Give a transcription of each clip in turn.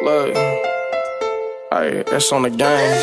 Look, hey, that's on the game.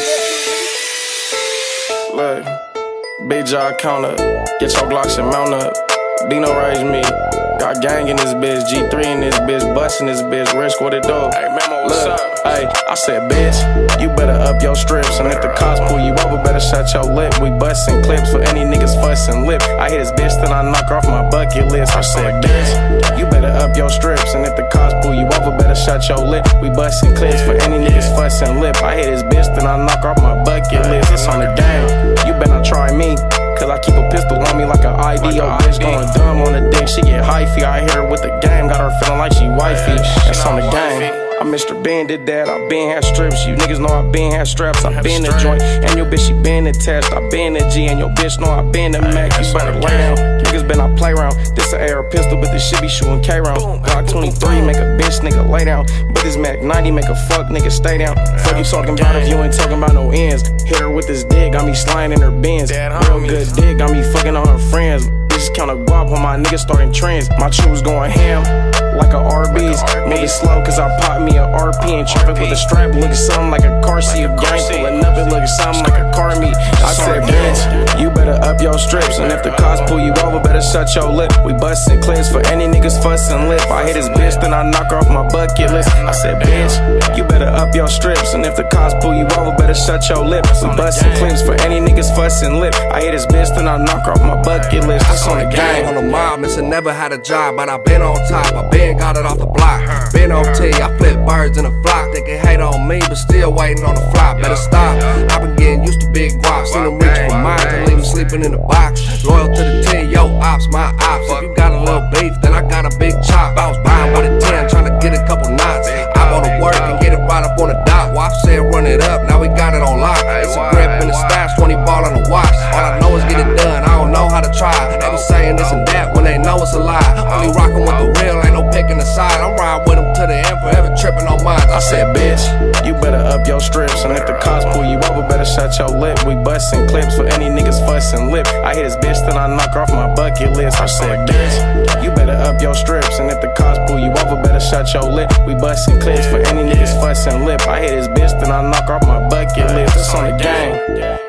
Look, big jaw count up, get your Glocks and mount up. Dino raised me, got gang in this bitch, G3 in this bitch, bustin' this bitch, risk what it do. Hey, Memo, what's up? Hey, I said, bitch, you better up your strips, and if the cops pull you over, better shut your lip. We bustin' clips for any niggas fussin' lip. I hit this bitch, then I knock her off my bucket list. I said, bitch, you better up your strips, and if the cops pull you over, better shut your lip. We bustin' clips for any niggas fussin' lip. I hit this bitch, then I knock her off my bucket list. It's on the game, you better try me. Cause I keep a pistol on me like an ID. Yo, bitch going dumb on the dick, she get hyphy. I hit her with the game, got her feeling like she wifey. That's on the game. I'm Mr. Ben did that, I been had strips. You niggas know I been had straps. I been the joint, and your bitch she been attached. I been the G, and your bitch know I been the Mac. You better lay down, niggas been I play round. This a AR pistol, but this shit be shooting K rounds. Glock 23 make a bitch nigga lay down, but this Mac 90 make a fuck nigga stay down. Fuck you talking about if you ain't talking about no ends. Hit her with this dick, got me sliding in her bins. Real good dick, got me fucking on her friends. Bitches count a guap when my niggas starting trends. My troops going ham like a Arby's. Move it slow cause I pop me a RP and traffic with a strap. Looking something like a car seat. Gang pulling up, it looking something like a car meet. I said, bitch, you better up your strips, and if the cops pull you over, better shut your lip. We bustin' clips for any niggas fussin' lip. I hit this bitch, then I knock her off my bucket list. I said, bitch, you better up your strips, and if the cops pull you over, better shut your lip. We bustin' clips for any niggas fussin' lip. I hit this bitch, then I knock her off my bucket list. That's on the gang. On the mob, Mr. Never had a job, but I been on top. I been got it off the block. Been on T, I flip birds in a flock. They can hate on me, but still waiting on the flop. Better stop. I been getting used to big guaps. Seen them reach for mine, to leave them sleeping in the box. Loyal to the 10, yo, ops, my ops. If you got a little beef, then I got a big chop. I was buying by the 10, trying to get a couple knots. I go to work and get it right up on the dot. Waf said run it up, now we got it on lock. It's a grip in the stash, 20 ball on the watch. All I know is get it done, I don't know how to try. They be saying this and that when they know it's a lie. Only rockin' with the real, ain't no picking the side. I'm riding with them to the end, forever tripping on mine. I said, bitch, you better up your strips, and if the cops pull you over, better shut your lip. We bustin' clips for any niggas fussin' lip. I hit this bitch, then I knock her off my bucket list. I said, bitch, you better up your strips, and if the cops pull you over, better shut your lip. We bustin' clips for any niggas fussin' lip. I hit this bitch, then I knock her off my bucket list. It's on the gang.